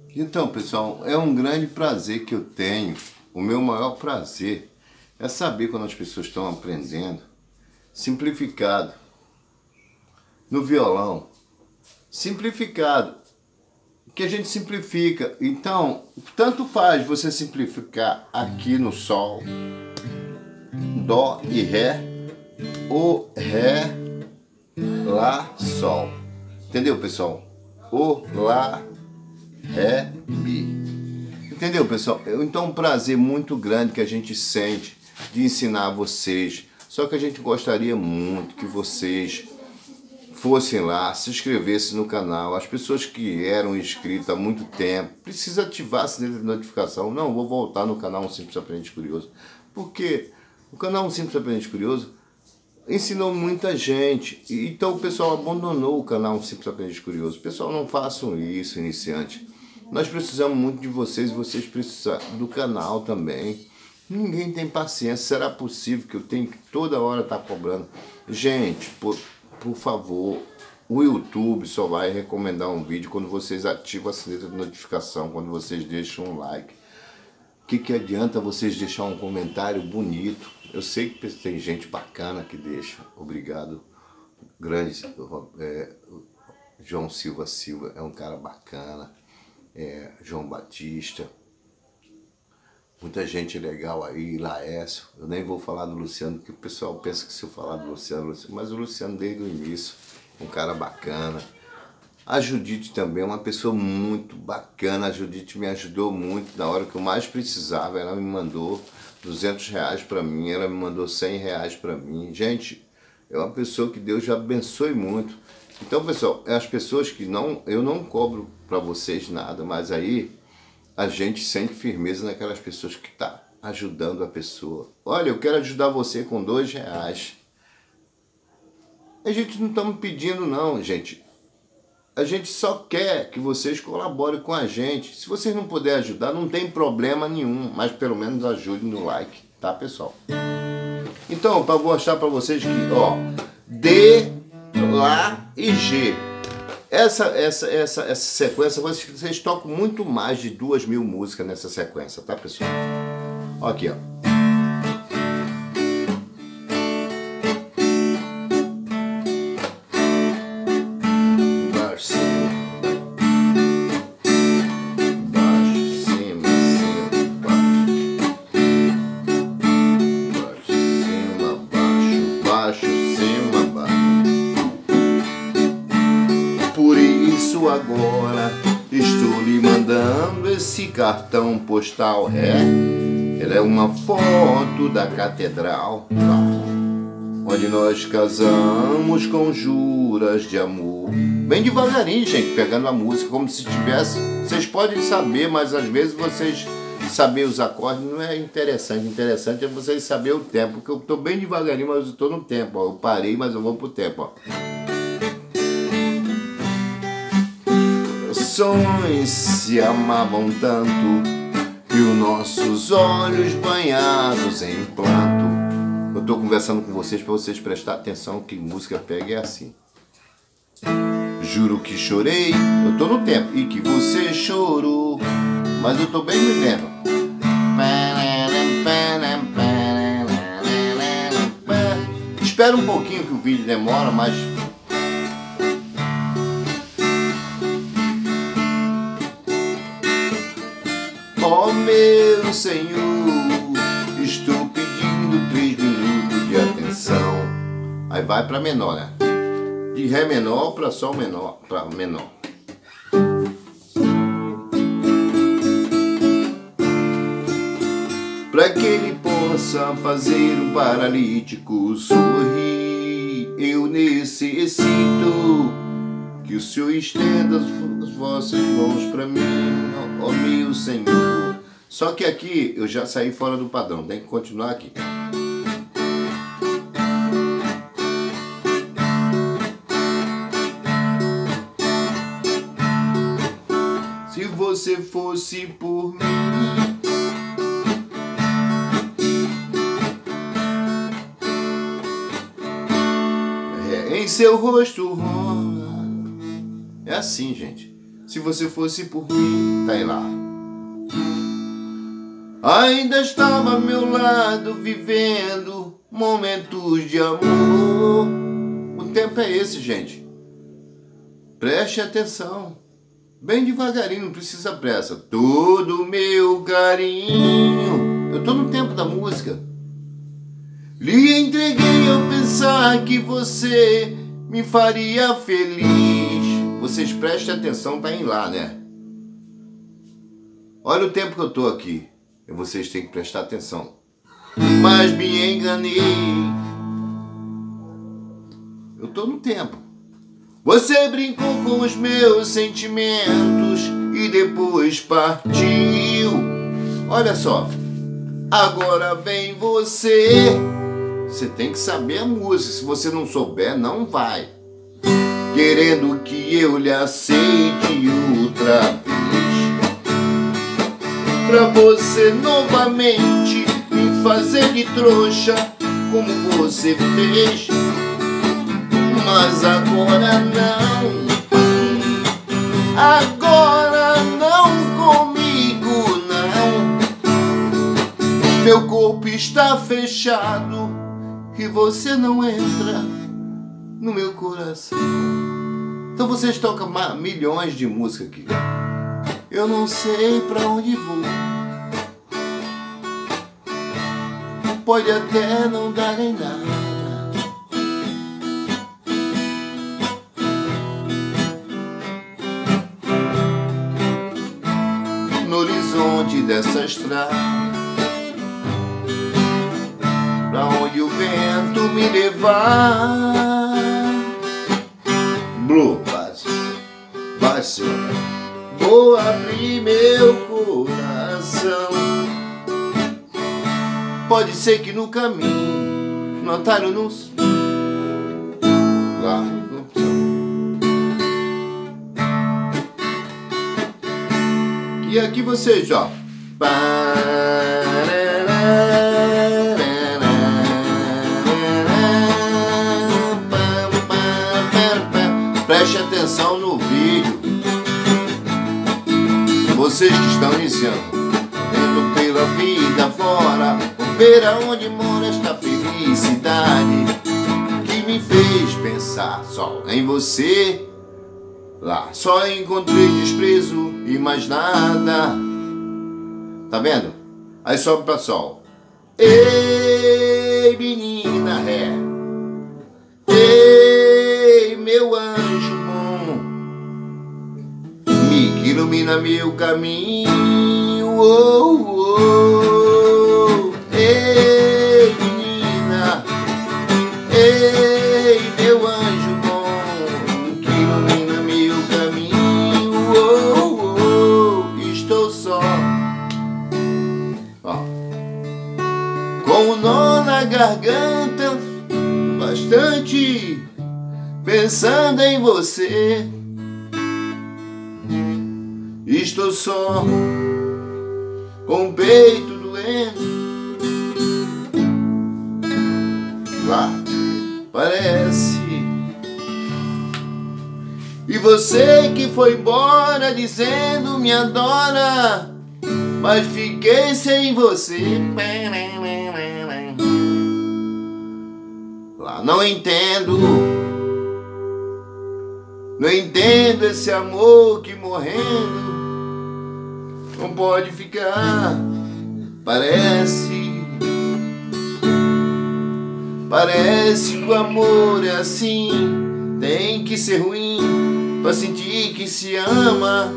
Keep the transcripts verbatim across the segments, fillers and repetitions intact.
Então, pessoal, é um grande prazer que eu tenho. O meu maior prazer é saber quando as pessoas estão aprendendo simplificado no violão. Simplificado, que a gente simplifica. Então, tanto faz você simplificar aqui no Sol, Dó e Ré, ou Ré, Lá, Sol. Entendeu, pessoal? O, Lá, Ré, Mi. Entendeu, pessoal? Então, um prazer muito grande que a gente sente de ensinar a vocês. Só que a gente gostaria muito que vocês fossem lá, se inscrevessem no canal. As pessoas que eram inscritas há muito tempo, precisa ativar a sininho de notificação. Não, vou voltar no canal Um Simples Aprendente Curioso. Porque o canal Um Simples Aprendente Curioso ensinou muita gente. Então o pessoal abandonou o canal Um Simples Aprendente Curioso. Pessoal, não façam isso, iniciante. Nós precisamos muito de vocês, vocês precisam do canal também. Ninguém tem paciência. Será possível que eu tenho que toda hora estar cobrando? Gente, por, por favor, o YouTube só vai recomendar um vídeo quando vocês ativam a sineta de notificação, quando vocês deixam um like. O que, que adianta vocês deixar um comentário bonito? Eu sei que tem gente bacana que deixa. Obrigado. Grande é, João Silva Silva é um cara bacana. É, João Batista, muita gente legal aí, Laércio. Eu nem vou falar do Luciano, porque o pessoal pensa que se eu falar do Luciano, mas o Luciano desde o início, um cara bacana. A Judite também é uma pessoa muito bacana. A Judite me ajudou muito na hora que eu mais precisava. Ela me mandou duzentos reais para mim, ela me mandou cem reais para mim. Gente, é uma pessoa que Deus já abençoe muito. Então, pessoal, as pessoas que não, eu não cobro para vocês nada, mas aí a gente sente firmeza naquelas pessoas que tá ajudando a pessoa. Olha, eu quero ajudar você com dois reais. A gente não estamos pedindo não, gente. A gente só quer que vocês colaborem com a gente. Se vocês não puderem ajudar, não tem problema nenhum, mas pelo menos ajudem no like, tá, pessoal? Então, para mostrar para vocês que, ó, D, Lá e G. Essa, essa, essa, essa sequência, vocês, vocês tocam muito mais de duas mil músicas nessa sequência, tá, pessoal? Ó, aqui, ó. Baixo, cima. Baixo, cima, cima, baixo. Baixo, cima, baixo, baixo, cima, baixo. Por isso agora estou lhe mandando esse cartão postal. Ré, ela é uma foto da catedral, onde nós casamos com juras de amor. Bem devagarinho, gente, pegando a música como se tivesse. Vocês podem saber, mas às vezes vocês saber os acordes não é interessante. Interessante é vocês saber o tempo, porque eu estou bem devagarinho, mas eu estou no tempo. Ó. Eu parei, mas eu vou pro tempo. Ó. Corações se amavam tanto e os nossos olhos banhados em planto. Eu tô conversando com vocês para vocês prestar atenção que música pega é assim. Juro que chorei, eu tô no tempo, e que você chorou, mas eu tô bem vivendo. Espera um pouquinho que o vídeo demora, mas ó meu Senhor, estou pedindo três minutos de atenção. Aí vai para menor, né? De Ré menor para Sol menor, para menor. Para que ele possa fazer um paralítico sorrir, eu necessito que o Senhor estenda as vossas mãos para mim, ó meu Senhor. Só que aqui eu já saí fora do padrão, tem que continuar aqui. Se você fosse por mim, é, em seu rosto rola. É assim, gente. Se você fosse por mim, tá aí lá. Ainda estava ao meu lado, vivendo momentos de amor. O tempo é esse, gente. Preste atenção. Bem devagarinho, não precisa pressa. Todo meu carinho. Eu tô no tempo da música. Lhe entreguei ao pensar que você me faria feliz. Vocês prestem atenção, tá em lá, né? Olha o tempo que eu tô aqui. E vocês têm que prestar atenção. Mas me enganei. Eu tô no tempo. Você brincou com os meus sentimentos e depois partiu. Olha só. Agora vem você. Você tem que saber a música. Se você não souber, não vai. Querendo que eu lhe aceite outra vez. Pra você novamente me fazer de trouxa, como você fez. Mas agora não. Agora não comigo, não. Meu corpo está fechado e você não entra no meu coração. Então vocês tocam milhões de músicas aqui. Eu não sei pra onde vou. Pode até não dar em nada. No horizonte dessa estrada, pra onde o vento me levar. Blue, bate, bate, vou abrir meu coração. Pode ser que no caminho, no atalho, no... lá, no... E aqui vocês, ó. Preste atenção no vídeo. Vocês que estão iniciando, indo pela vida fora, ver aonde mora esta felicidade que me fez pensar só em você. Lá só encontrei desprezo e mais nada. Tá vendo? Aí sobe pra sol. Ei, menina ré. Ei, meu anjo bom, me que ilumina meu caminho. Oh, oh. Ei, menina. Ei, meu anjo bom, que ilumina meu caminho. Oh, oh. Estou só, ó, com um nó na garganta, bastante pensando em você. Estou só, com o peito doendo. Lá parece. E você que foi embora dizendo me adora, mas fiquei sem você. Lá não entendo. Não entendo esse amor que morrendo não pode ficar. Parece, parece que o amor é assim, tem que ser ruim pra sentir que se ama.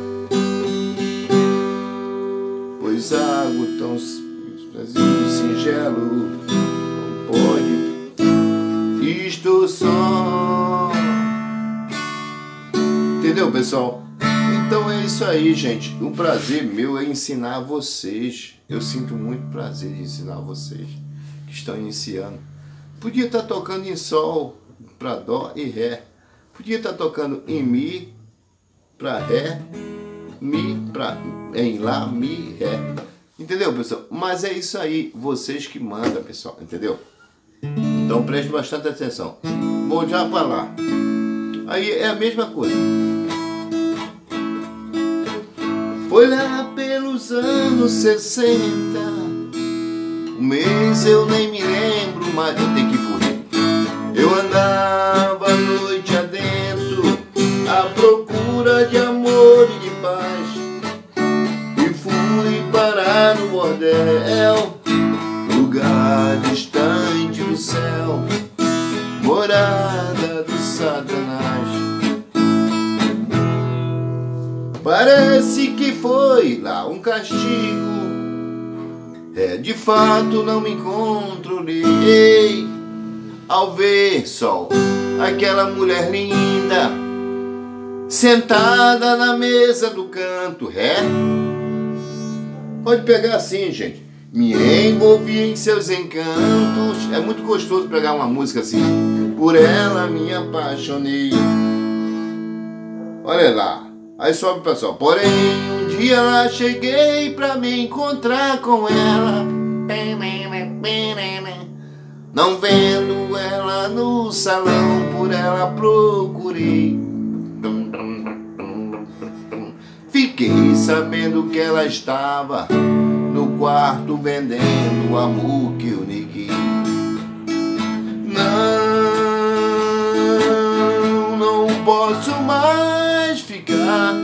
Pois algo tão singelo não pode. Estou só. Entendeu, pessoal? Então é isso aí, gente. O prazer meu é ensinar vocês. Eu sinto muito prazer de ensinar vocês que estão iniciando. Podia estar tocando em sol para dó e ré. Podia estar tocando em mi para ré, mi para em lá, mi, ré. Entendeu, pessoal? Mas é isso aí, vocês que mandam, pessoal. Entendeu? Então preste bastante atenção. Vou já para lá. Aí é a mesma coisa. Foi lá pelos anos sessenta, um mês eu nem me lembro, mas eu tenho que fugir. Eu andava a noite adentro, à procura de amor e de paz, e fui parar no bordel, lugar distante do céu, morada do Satanás. Parece que foi lá um castigo, é, de fato não me controlei ao ver só aquela mulher linda sentada na mesa do canto. É, pode pegar assim, gente. Me envolvi em seus encantos. É muito gostoso pegar uma música assim. Por ela me apaixonei. Olha lá. Aí sobe o pessoal. Porém, um dia lá cheguei pra me encontrar com ela. Não vendo ela no salão, por ela procurei. Fiquei sabendo que ela estava no quarto vendendo o amor que eu neguei. Não, não posso mais ficar.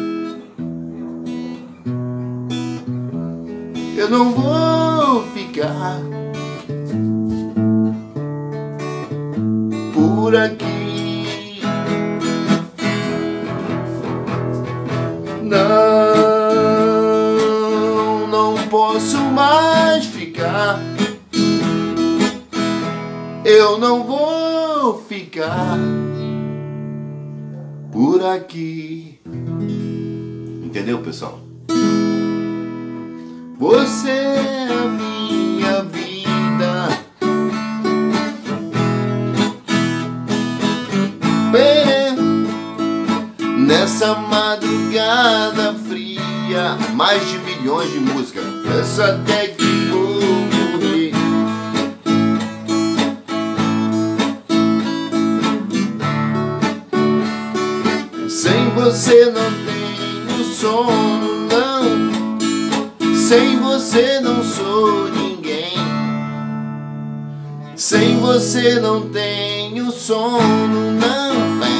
Eu não vou ficar por aqui. Não, não posso mais ficar. Eu não vou ficar por aqui. Entendeu, pessoal? Você é a minha vida. Bem, nessa madrugada fria, mais de milhões de músicas, essa até que vou morrer. Sem você não tenho sono, não. Sem você não sou ninguém. Sem você não tenho sono, não.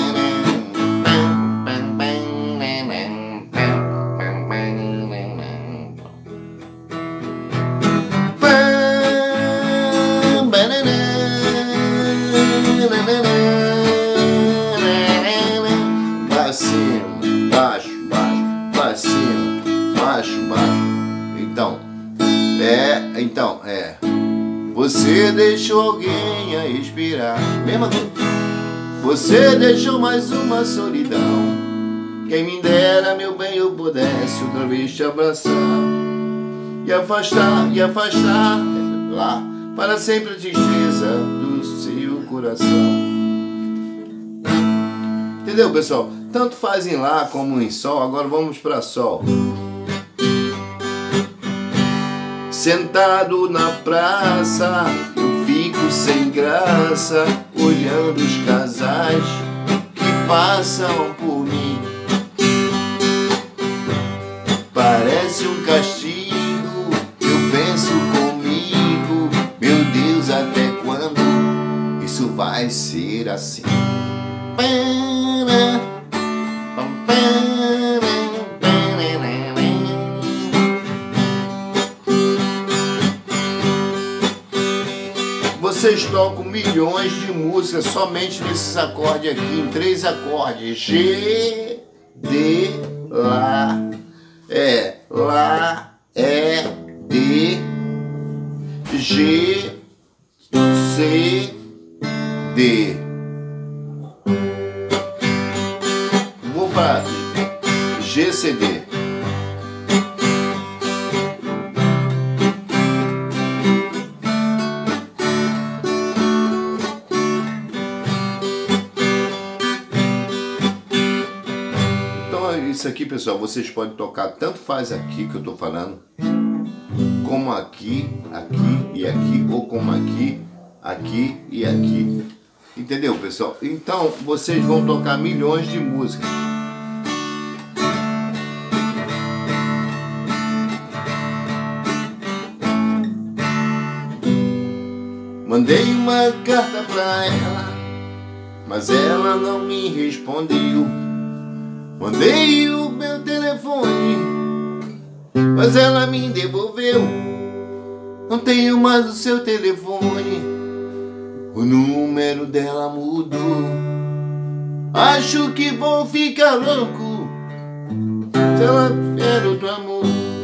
Pra cima, baixo, baixo, pra cima, baixo, baixo. Então, é, então, é. Você deixou alguém a respirar. Mesma coisa. Você deixou mais uma solidão. Quem me dera, meu bem, eu pudesse outra vez te abraçar e afastar, e afastar lá para sempre a tristeza do seu coração. Entendeu, pessoal? Tanto faz em Lá como em Sol. Agora vamos para Sol. Sentado na praça, eu fico sem graça, olhando os casais que passam por mim. Parece um castigo, eu penso comigo, meu Deus, até quando isso vai ser assim? Vocês tocam milhões de músicas somente nesses acordes aqui, em três acordes. G, D, Lá. É, Lá, É, D, G, C, D. Vou para G, C, D. Isso aqui, pessoal, vocês podem tocar, tanto faz aqui que eu tô falando, como aqui, aqui e aqui, ou como aqui, aqui e aqui. Entendeu, pessoal? Então, vocês vão tocar milhões de músicas. Mandei uma carta pra ela, mas ela não me respondeu. Mandei o meu telefone, mas ela me devolveu. Não tenho mais o seu telefone, o número dela mudou. Acho que vou ficar louco se ela tiver outro amor.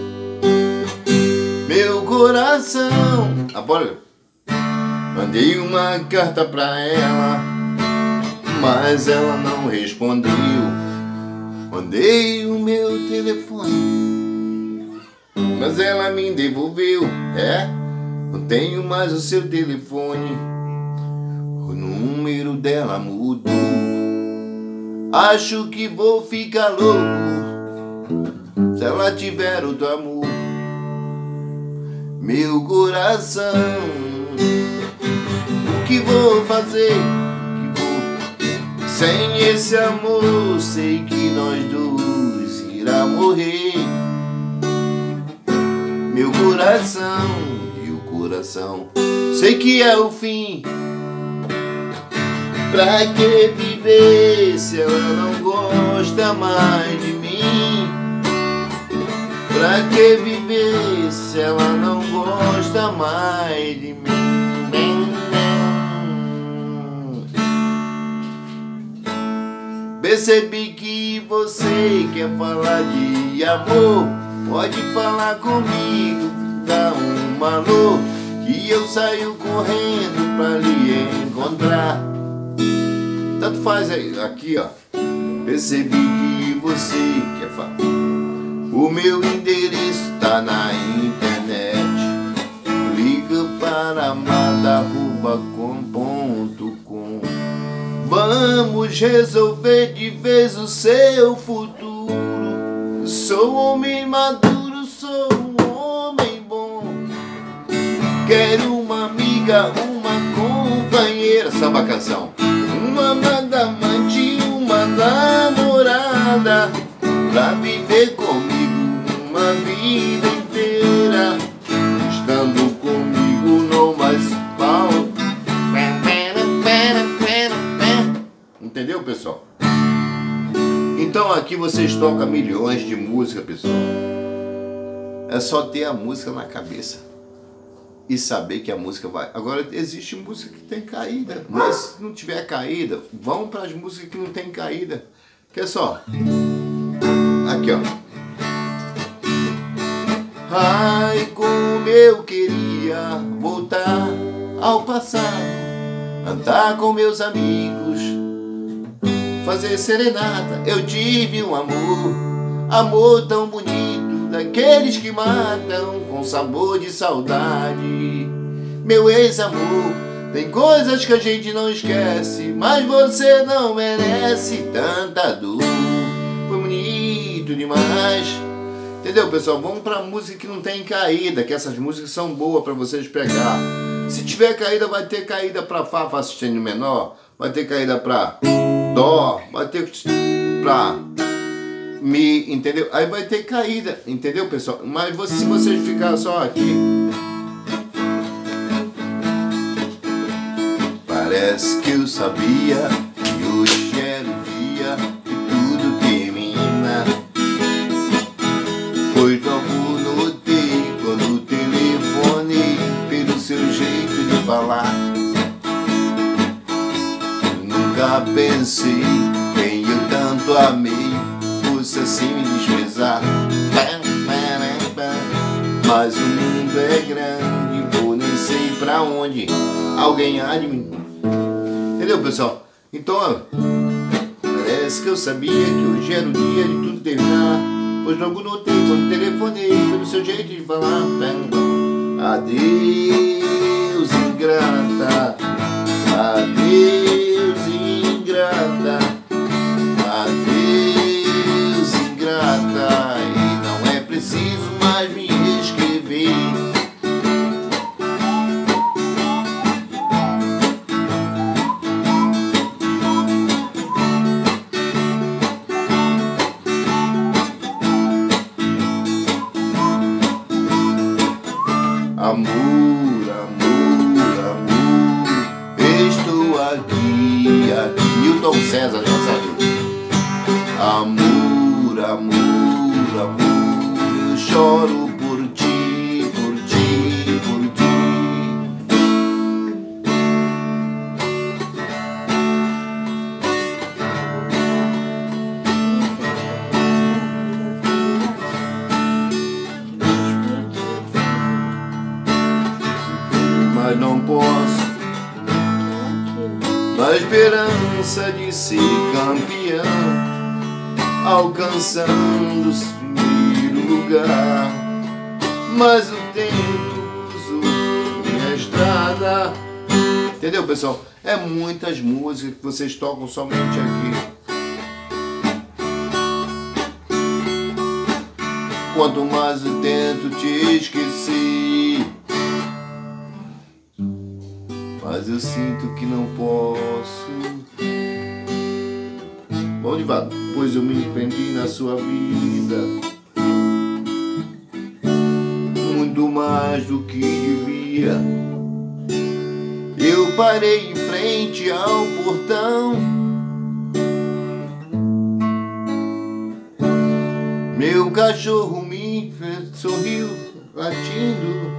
Meu coração, ah, bora. Mandei uma carta pra ela, mas ela não respondeu. Mandei o meu telefone, mas ela me devolveu. É, não tenho mais o seu telefone, o número dela mudou. Acho que vou ficar louco se ela tiver outro amor. Meu coração, o que vou fazer? Sem esse amor, sei que nós dois irá morrer. Meu coração e o coração, sei que é o fim. Pra que viver se ela não gosta mais de mim? Pra que viver se ela não gosta mais de mim? Percebi que você quer falar de amor. Pode falar comigo, dá um alô, que eu saio correndo pra lhe encontrar. Tanto faz aí, aqui ó. Percebi que você quer falar. O meu endereço tá na internet. Liga para mada arroba com ponto com. Vamos resolver de vez o seu futuro. Sou homem maduro, sou um homem bom. Quero uma amiga, uma companheira. Samba canção. Uma amante, uma namorada, pra viver comigo uma vida inteira. Estando comigo não mais falta. Entendeu, pessoal? Então aqui vocês tocam milhões de música, pessoal. É só ter a música na cabeça e saber que a música vai. Agora existe música que tem caída, mas se não tiver caída, vão para as músicas que não tem caída. Quer só? Aqui ó. Ai, como eu queria voltar ao passado, andar com meus amigos, fazer serenata. Eu tive um amor, amor tão bonito, daqueles que matam com sabor de saudade. Meu ex-amor, tem coisas que a gente não esquece, mas você não merece tanta dor. Foi bonito demais. Entendeu, pessoal? Vamos pra música que não tem caída, que essas músicas são boas pra vocês pegar. Se tiver caída, vai ter caída pra Fá, Fá sustenido menor, vai ter caída pra Dó, vai ter pra Mi, entendeu? Aí vai ter caída, entendeu, pessoal? Mas você, se vocês ficarem só aqui, parece que eu sabia que hoje era o dia que tudo termina. Pois logo notei quando telefonei pelo seu jeito de falar. Nunca pensei quem eu tanto amei fosse assim me desprezar. Mas o mundo é grande, vou nem sei pra onde alguém há de mim. Entendeu, pessoal? Então, ó, parece que eu sabia que hoje era o dia de tudo terminar. Pois logo notei quando telefonei pelo seu jeito de falar. Adeus, ingrata. Adeus, ingrata. Adeus, ingrata. E não é preciso mais me escrever. Amor, amor, amor. César, graças a Deus. Amor, amor, amor, eu choro por ti, por ti, por ti. Mas não posso, na esperança de ser campeão, alcançando o primeiro lugar. Mas o tempo cruzou minha estrada. Entendeu, pessoal? É muitas músicas que vocês tocam somente aqui. Quanto mais eu tento te esquecer, mas eu sinto que não posso. Vamos devagar. Pois eu me prendi na sua vida, muito mais do que devia. Eu parei em frente ao portão, meu cachorro me sorriu latindo,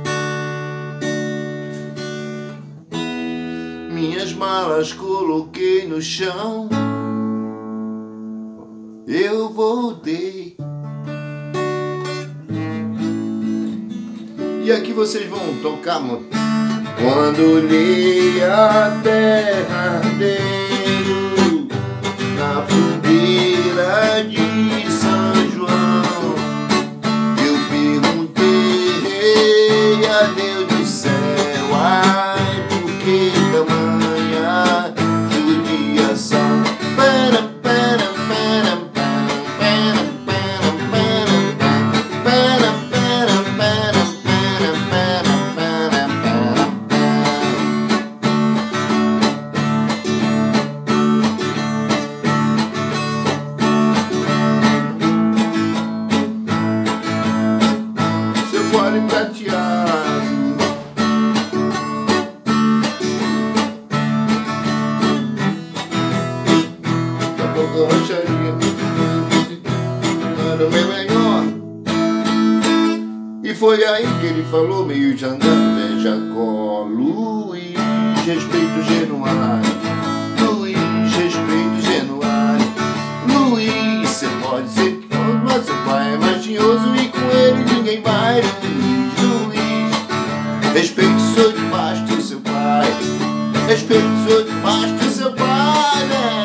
minhas malas coloquei no chão, eu voltei. E aqui vocês vão tocar, mano. Quando olhei a terra ardendo na fogueira de São João, eu perguntei a Deus do céu, ai, por que tamanha judiação? Pera, pera, pera, pera, pera, pera, pera, pera, pera, pera, pera, pera, seu fole prateado, da pouca rocharia, era o meu melhor. E foi aí que ele falou, meio jangando, né, Jacó, Luiz, respeito Genuário, Luiz, respeito Genuário, Luiz, você pode ser que for, mas seu pai é magioso e com ele ninguém vai. Luiz, Luiz, respeito sou debaixo do seu pai, respeito sou debaixo do seu pai, né?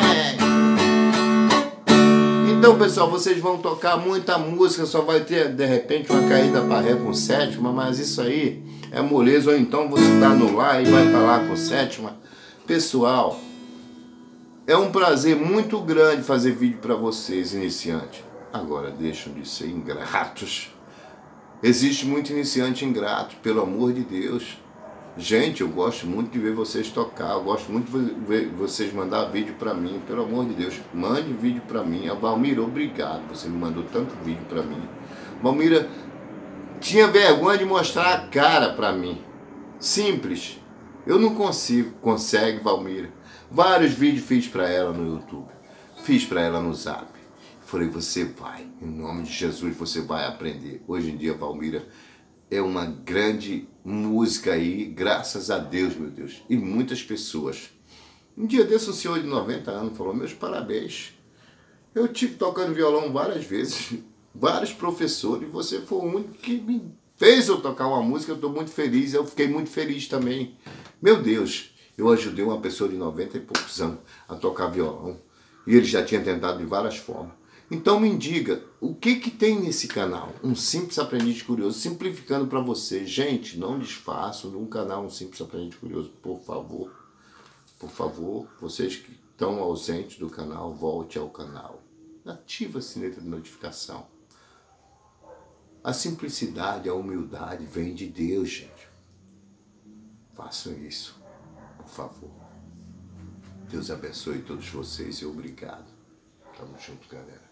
Então, pessoal, vocês vão tocar muita música, só vai ter, de repente, uma caída para ré com sétima, mas isso aí é moleza. Ou então você tá no lá e vai para lá com sétima. Pessoal, é um prazer muito grande fazer vídeo para vocês, iniciantes. Agora, deixam de ser ingratos. Existe muito iniciante ingrato, pelo amor de Deus. Gente, eu gosto muito de ver vocês tocar, eu gosto muito de ver vocês mandar vídeo pra mim, pelo amor de Deus, mande vídeo pra mim. A Valmira, obrigado, você me mandou tanto vídeo pra mim. Valmira tinha vergonha de mostrar a cara pra mim, simples, eu não consigo, consegue, Valmira. Vários vídeos fiz pra ela no YouTube, fiz pra ela no Zap, falei, você vai, em nome de Jesus, você vai aprender. Hoje em dia, Valmira é uma grande música aí, graças a Deus, meu Deus. E muitas pessoas. Um dia desse, um senhor de noventa anos falou, meus parabéns. Eu tive tocando violão várias vezes, vários professores, e você foi o único que me fez eu tocar uma música. Eu estou muito feliz, eu fiquei muito feliz também. Meu Deus, eu ajudei uma pessoa de noventa e poucos anos a tocar violão. E ele já tinha tentado de várias formas. Então me diga, o que que tem nesse canal? Um Simples Aprendiz Curioso, simplificando para você. Gente, não desfaçam num canal Um Simples Aprendiz Curioso, por favor. Por favor, vocês que estão ausentes do canal, volte ao canal. Ativa a sineta de notificação. A simplicidade, a humildade vem de Deus, gente. Façam isso, por favor. Deus abençoe todos vocês e obrigado. Tamo junto, galera.